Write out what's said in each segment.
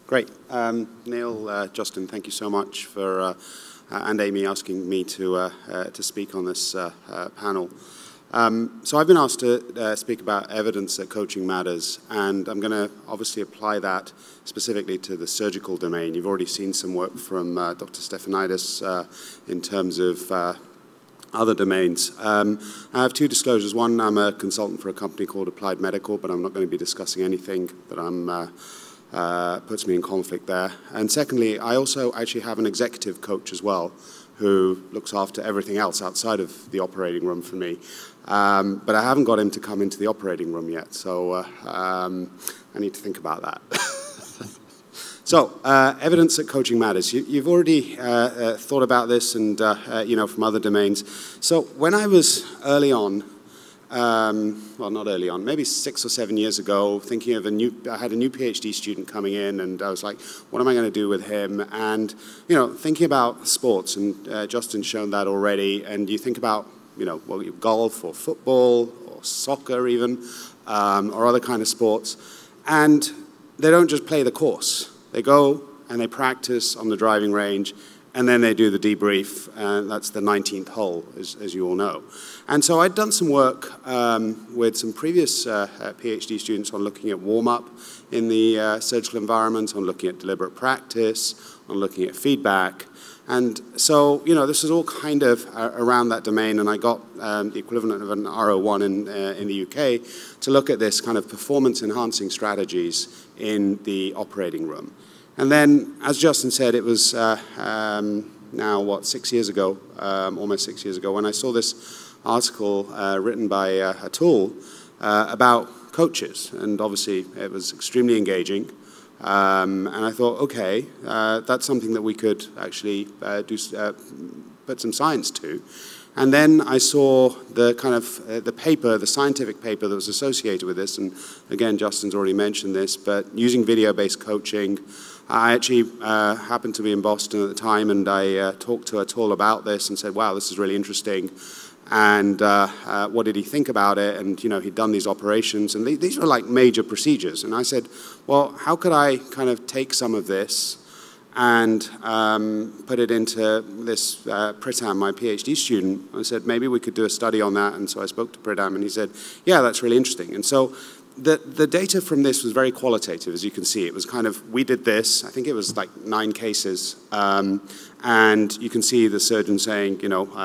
Great. Neil, Justin, thank you so much for, and Amy, asking me to speak on this panel. So I've been asked to speak about evidence that coaching matters, and I'm going to obviously apply that specifically to the surgical domain. You've already seen some work from Dr. Stefanidis in terms of other domains. I have two disclosures. One, I'm a consultant for a company called Applied Medical, but I'm not going to be discussing anything that puts me in conflict there. And secondly, I also actually have an executive coach as well who looks after everything else outside of the operating room for me. But I haven't got him to come into the operating room yet, so I need to think about that. So, evidence that coaching matters. You've already thought about this, and from other domains. So, when I was early on, well, not early on, maybe 6 or 7 years ago, thinking of I had a new PhD student coming in, and I was like, what am I going to do with him? And, thinking about sports, and Justin's shown that already, and you think about, golf or football or soccer even, or other kind of sports, and they don't just play the course. They go and they practice on the driving range, and then they do the debrief, and that's the 19th hole, as you all know. And so I'd done some work with some previous PhD students on looking at warm-up in the surgical environment, on looking at deliberate practice, on looking at feedback. And so, this is all kind of around that domain, and I got the equivalent of an RO1 in the UK to look at this kind of performance-enhancing strategies in the operating room. And then, as Justin said, it was now, 6 years ago, almost 6 years ago, when I saw this article written by Atul about coaches. And obviously, it was extremely engaging. And I thought, okay, that's something that we could actually put some science to. And then I saw the kind of the scientific paper that was associated with this. And again, Justin's already mentioned this, but using video-based coaching. I actually happened to be in Boston at the time, and I talked to Atul about this and said, wow, this is really interesting. And what did he think about it? And, he'd done these operations, and these were like major procedures. And I said, well, how could I kind of take some of this and put it into this Pritam, my PhD student? I said, maybe we could do a study on that. And so I spoke to Pritam, and he said, yeah, that's really interesting. And so the data from this was very qualitative, as you can see. It was kind of, we did this, I think it was like 9 cases, and you can see the surgeon saying,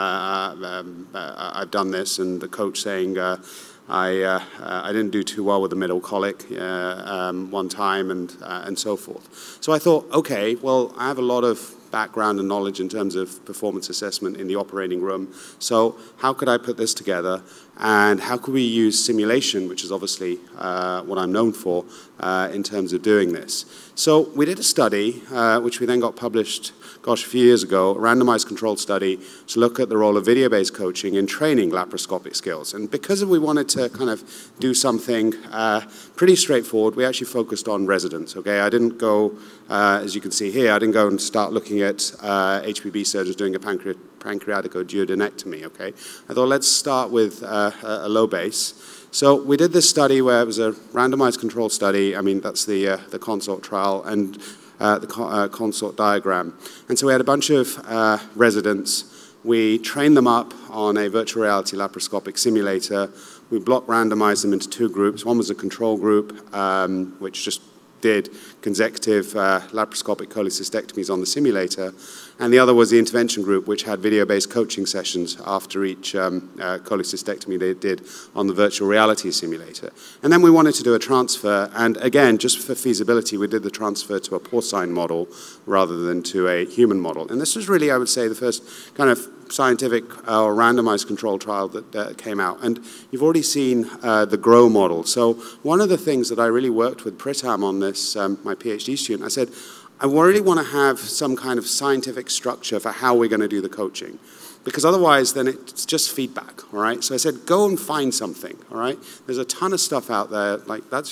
I've done this, and the coach saying, I didn't do too well with the middle colic one time, and so forth. So I thought, okay, well, I have a lot of background and knowledge in terms of performance assessment in the operating room. So how could I put this together? And how could we use simulation, which is obviously what I'm known for, in terms of doing this? So we did a study, which we then got published, a few years ago, a randomized controlled study to look at the role of video-based coaching in training laparoscopic skills. And because we wanted to kind of do something pretty straightforward, we actually focused on residents, okay? I didn't go, as you can see here, I didn't go and start looking at HPB surgeons doing a pancreatic or duodenectomy, okay? I thought, let's start with a low base. So we did this study where it was a randomized controlled study. I mean, that's the consort trial and the consort diagram. And so we had a bunch of residents. We trained them up on a virtual reality laparoscopic simulator. We block randomized them into 2 groups. One was a control group, which just did consecutive laparoscopic cholecystectomies on the simulator, and the other was the intervention group, which had video-based coaching sessions after each cholecystectomy they did on the virtual reality simulator. And then we wanted to do a transfer, and again, just for feasibility, we did the transfer to a porcine model rather than to a human model. And this was really, I would say, the first kind of scientific or randomized control trial that came out. And you've already seen the GROW model. So one of the things that I really worked with Pritam on this, my PhD student, I said, I really want to have some kind of scientific structure for how we're going to do the coaching. Because otherwise, then it's just feedback, all right? So I said, go and find something, all right? There's a ton of stuff out there. Like, that's,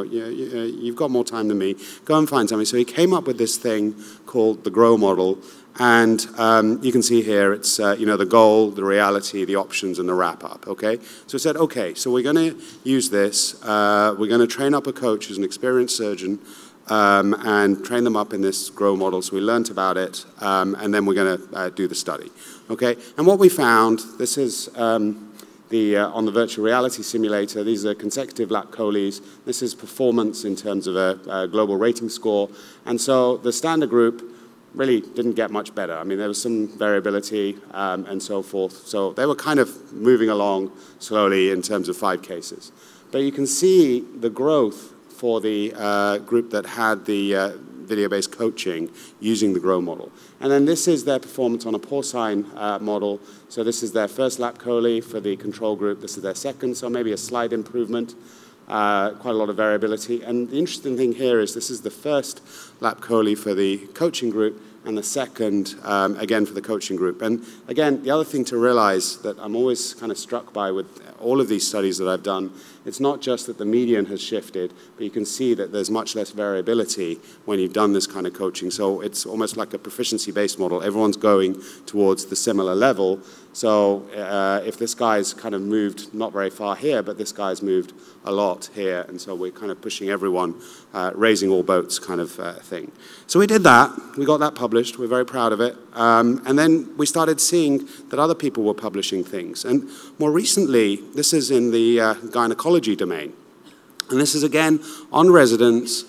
you've got more time than me. Go and find something. So he came up with this thing called the GROW model. And you can see here, it's, the goal, the reality, the options, and the wrap-up, okay? So I said, okay, so we're going to use this. We're going to train up a coach who's an experienced surgeon and train them up in this GROW model. So we learned about it, and then we're going to do the study. Okay, and what we found, this is on the virtual reality simulator. These are consecutive lap choles. This is performance in terms of a global rating score. And so the standard group really didn't get much better. I mean, there was some variability and so forth. So they were kind of moving along slowly in terms of 5 cases. But you can see the growth for the group that had the video-based coaching using the GROW model. And then this is their performance on a porcine model. So this is their first lap chole for the control group. This is their second, so maybe a slight improvement. Quite a lot of variability. And the interesting thing here is this is the first lap chole for the coaching group and the second, again, for the coaching group. And again, the other thing to realize that I'm always kind of struck by with all of these studies that I've done, it's not just that the median has shifted, but you can see that there's much less variability when you've done this kind of coaching. So it's almost like a proficiency-based model. Everyone's going towards the similar level. So if this guy's kind of moved not very far here, but this guy's moved a lot here, and so we're kind of pushing everyone, raising all boats kind of thing. So we did that. We got that published. We're very proud of it. And then we started seeing that other people were publishing things. And more recently, this is in the gynecology domain. And this is, again, on residents,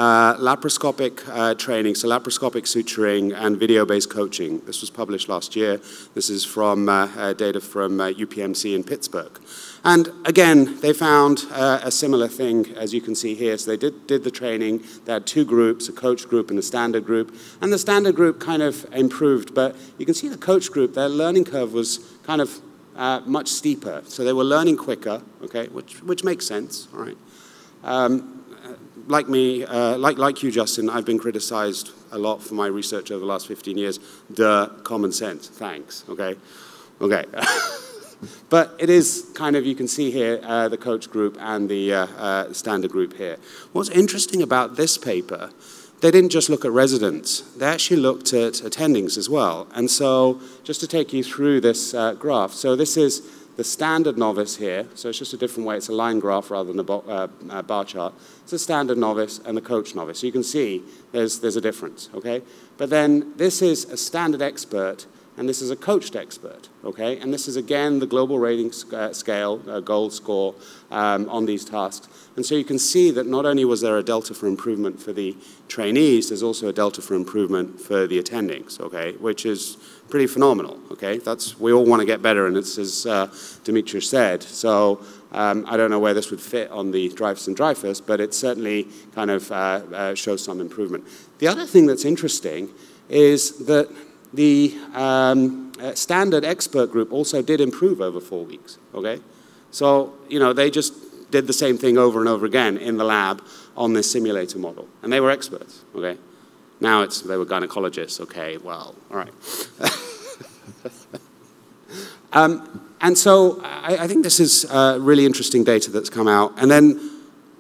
laparoscopic training, so laparoscopic suturing and video-based coaching. This was published last year. This is from data from UPMC in Pittsburgh. And again, they found a similar thing, as you can see here. So they did the training. They had 2 groups, a coach group and a standard group. And the standard group kind of improved, but you can see the coach group, their learning curve was kind of much steeper. So they were learning quicker, okay, which makes sense, all right. Like me, like you, Justin, I've been criticized a lot for my research over the last 15 years. Duh, common sense, thanks, okay? Okay. But it is kind of, you can see here, the coach group and the standard group here. What's interesting about this paper, they didn't just look at residents. They actually looked at attendings as well. And so just to take you through this graph, so this is the standard novice here, so it's just a different way. It's a line graph rather than a bar chart. It's a standard novice and the coach novice. So you can see there's a difference, okay? But then this is a standard expert, and this is a coached expert, okay? And this is, again, the global rating scale, gold score on these tasks. And so you can see that not only was there a delta for improvement for the trainees, there's also a delta for improvement for the attendings, okay? Which is pretty phenomenal, okay? We all want to get better, and it's as Demetrius said. So I don't know where this would fit on the Dreyfus and Dreyfus, but it certainly kind of shows some improvement. The other thing that's interesting is that the standard expert group also did improve over 4 weeks, okay? So, you know, they just did the same thing over and over again in the lab on this simulator model, and they were experts, okay? Now they were gynecologists, okay, well, all right. And so I think this is really interesting data that's come out. And then,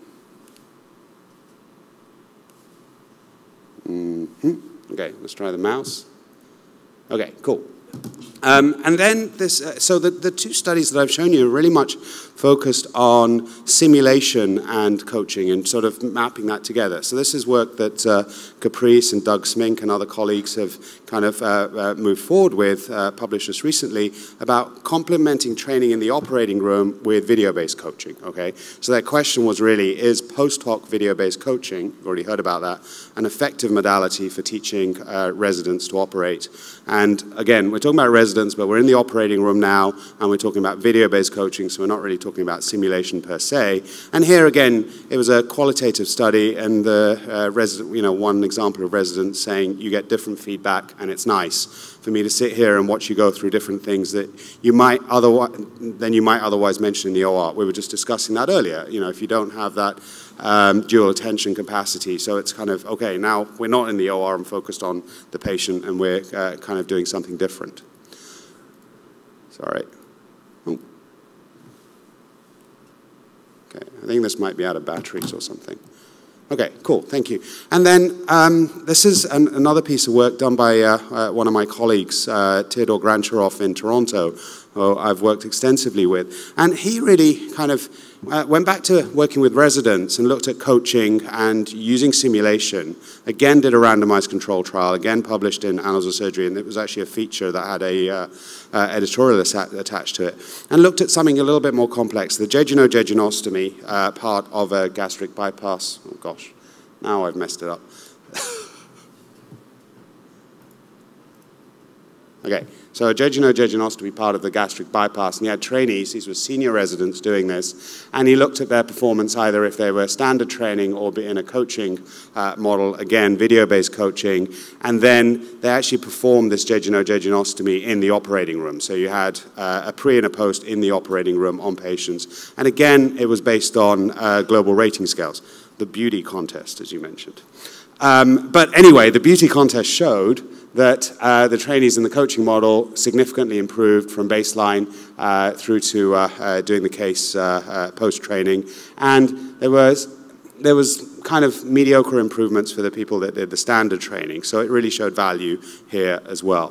okay, let's try the mouse. Okay, cool. And then this, so the 2 studies that I've shown you are really much focused on simulation and coaching and sort of mapping that together. So this is work that Caprice and Doug Smink and other colleagues have kind of moved forward with, published just recently, about complementing training in the operating room with video-based coaching, okay? So their question was really, is post-hoc video-based coaching, you've already heard about that, an effective modality for teaching residents to operate? And again, we're talking about residents, but we're in the operating room now, and we're talking about video-based coaching, so we're not really talking about simulation per se. And here again, it was a qualitative study, and the resident, you know, one example of residents saying you get different feedback, and it's nice for me to sit here and watch you go through different things that you might otherwise mention in the OR. We were just discussing that earlier. You know, if you don't have that dual attention capacity, so it's kind of okay. Now we're not in the OR and focused on the patient, and we're kind of doing something different. Sorry. Oh. Okay, I think this might be out of batteries or something. Okay, cool, thank you. And then this is another piece of work done by one of my colleagues, Theodore Grancherov in Toronto, who I've worked extensively with. And he really kind of went back to working with residents and looked at coaching and using simulation. Again, did a randomized control trial, again published in Annals of Surgery, and it was actually a feature that had a editorial attached to it, and looked at something a little bit more complex, the jejunojejunectomy part of a gastric bypass. Oh gosh, now I've messed it up. Okay, so a jejunojejunectomy part of the gastric bypass, and he had trainees, these were senior residents doing this, and he looked at their performance either if they were standard training or in a coaching model, again, video-based coaching, and then they actually performed this jejunojejunectomy in the operating room. So you had a pre and a post in the operating room on patients, and again, it was based on global rating scales, the beauty contest, as you mentioned. But anyway, the beauty contest showed that the trainees in the coaching model significantly improved from baseline through to doing the case post-training. And there was kind of mediocre improvements for the people that did the standard training. So it really showed value here as well.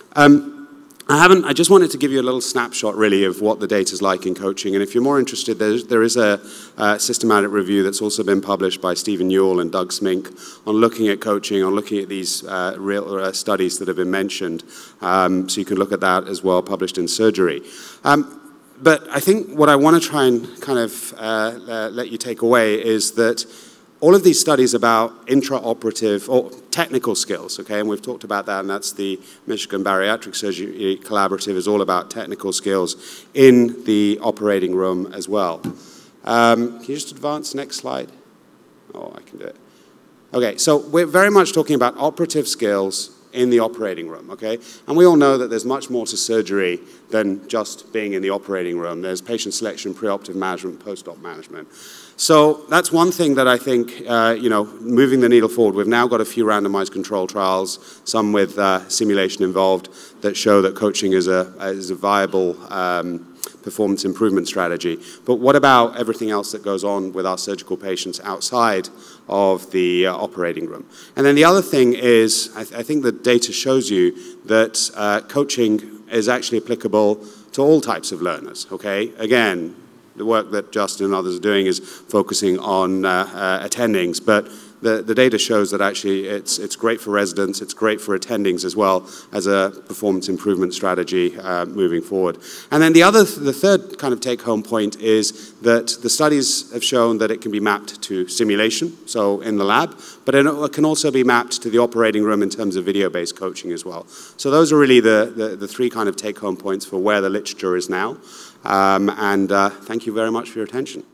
I just wanted to give you a little snapshot, really, of what the data is like in coaching. And if you're more interested, there is a systematic review that's also been published by Stephen Newell and Doug Smink on looking at coaching, on looking at these real studies that have been mentioned. So you can look at that as well, published in Surgery. But I think what I want to try and kind of let you take away is that all of these studies about intraoperative or technical skills, okay, and we've talked about that, and that's the Michigan Bariatric Surgery Collaborative is all about technical skills in the operating room as well. Can you just advance, next slide? Oh, I can do it. Okay, so we're very much talking about operative skills in the operating room, okay? And we all know that there's much more to surgery than just being in the operating room. There's patient selection, preoperative management, post-op management. So that's one thing that I think, you know, moving the needle forward. We've now got a few randomized control trials, some with simulation involved, that show that coaching is a viable performance improvement strategy. But what about everything else that goes on with our surgical patients outside of the operating room? And then the other thing is, I think the data shows you that coaching is actually applicable to all types of learners, okay? Again, the work that Justin and others are doing is focusing on attendings, but the data shows that actually it's great for residents, it's great for attendings as well as a performance improvement strategy moving forward. And then the third kind of take-home point is that the studies have shown that it can be mapped to simulation, so in the lab, but it can also be mapped to the operating room in terms of video-based coaching as well. So those are really the three kind of take-home points for where the literature is now. Thank you very much for your attention.